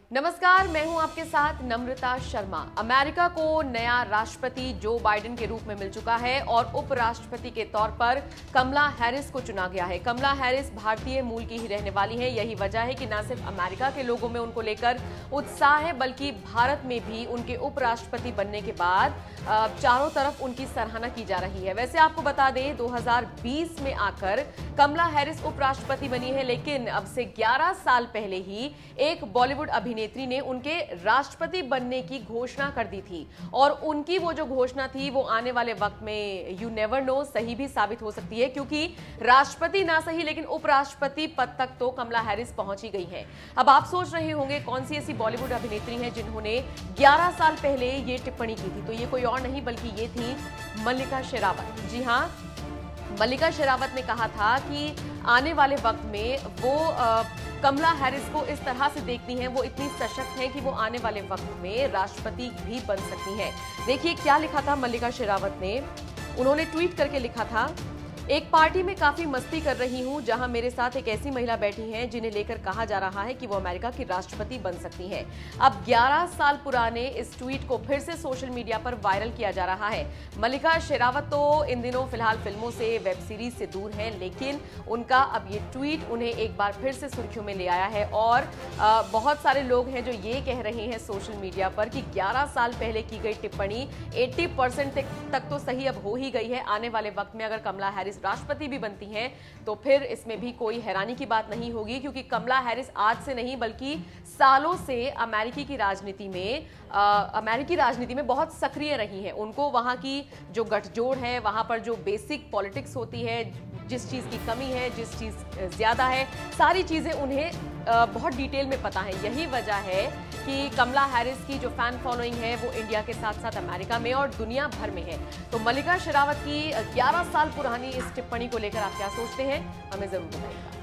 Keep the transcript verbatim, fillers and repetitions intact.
नमस्कार, मैं हूं आपके साथ नम्रता शर्मा। अमेरिका को नया राष्ट्रपति जो बाइडेन के रूप में मिल चुका है और उपराष्ट्रपति के तौर पर कमला हैरिस को चुना गया है। कमला हैरिस भारतीय मूल की ही रहने वाली है। यही वजह है कि न सिर्फ अमेरिका के लोगों में उनको लेकर उत्साह है, बल्कि भारत में भी उनके उपराष्ट्रपति बनने के बाद चारों तरफ उनकी सराहना की जा रही है। वैसे आपको बता दें, दो हजार बीस में आकर कमला हैरिस उपराष्ट्रपति बनी है, लेकिन अब से ग्यारह साल पहले ही एक बॉलीवुड अभिनेत्री ने उनके राष्ट्रपति बनने की घोषणा कर दी थी। और उनकी वो जो घोषणा थी वो आने वाले वक्त में यू नेवर नो सही भी साबित हो सकती है, क्योंकि राष्ट्रपति ना सही लेकिन उपराष्ट्रपति पद तक तो कमला हैरिस पहुंची गई है। अब आप सोच रहे होंगे कौन सी ऐसी बॉलीवुड अभिनेत्री है जिन्होंने ग्यारह साल पहले ये टिप्पणी की थी, तो ये कोई और नहीं बल्कि ये थी मल्लिका शेरावत। जी हां, मल्लिका शेरावत ने कहा था कि आने वाले वक्त में वो आ, कमला हैरिस को इस तरह से देखती हैं, वो इतनी सशक्त हैं कि वो आने वाले वक्त में राष्ट्रपति भी बन सकती हैं। देखिए क्या लिखा था मल्लिका शेरावत ने। उन्होंने ट्वीट करके लिखा था, एक पार्टी में काफी मस्ती कर रही हूं जहां मेरे साथ एक ऐसी महिला बैठी हैं जिन्हें लेकर कहा जा रहा है कि वो अमेरिका की राष्ट्रपति बन सकती हैं। अब ग्यारह साल पुराने इस ट्वीट को फिर से सोशल मीडिया पर वायरल किया जा रहा है। मल्लिका शेरावत तो इन दिनों फिलहाल फिल्मों से, वेब सीरीज से दूर हैं, लेकिन उनका अब ये ट्वीट उन्हें एक बार फिर से सुर्खियों में ले आया है। और आ, बहुत सारे लोग हैं जो ये कह रहे हैं सोशल मीडिया पर कि ग्यारह साल पहले की गई टिप्पणी अस्सी परसेंट तक तो सही अब हो ही गई है। आने वाले वक्त में अगर कमला हैरिस राष्ट्रपति भी बनती हैं तो फिर इसमें भी कोई हैरानी की बात नहीं होगी, क्योंकि कमला हैरिस आज से नहीं बल्कि सालों से अमेरिकी की राजनीति में आ, अमेरिकी राजनीति में बहुत सक्रिय रही हैं। उनको वहां की जो गठजोड़ है, वहां पर जो बेसिक पॉलिटिक्स होती है, जिस चीज की कमी है, जिस चीज ज्यादा है, सारी चीजें उन्हें बहुत डिटेल में पता है। यही वजह है कि कमला हैरिस की जो फैन फॉलोइंग है वो इंडिया के साथ साथ अमेरिका में और दुनिया भर में है। तो मल्लिका शेरावत की ग्यारह साल पुरानी इस टिप्पणी को लेकर आप क्या सोचते हैं, हमें जरूर बताइएगा।